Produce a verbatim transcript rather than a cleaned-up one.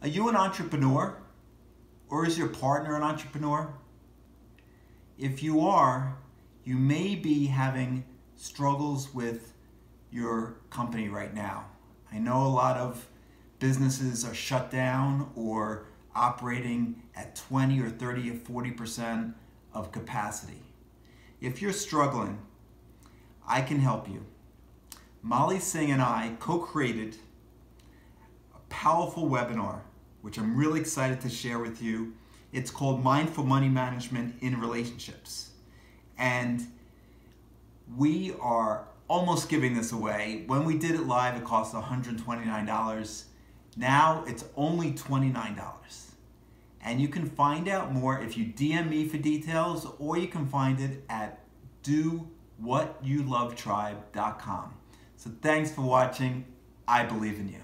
Are you an entrepreneur? Or is your partner an entrepreneur? If you are, you may be having struggles with your company right now. I know a lot of businesses are shut down or operating at twenty or thirty or forty percent of capacity. If you're struggling, I can help you. Molly Singh and I co-created a powerful webinar, which I'm really excited to share with you. It's called Mindful Money Management in Relationships. And we are almost giving this away. When we did it live, it cost one hundred twenty-nine dollars. Now it's only twenty-nine dollars. And you can find out more if you D M me for details, or you can find it at do what you love tribe dot com. So thanks for watching. I believe in you.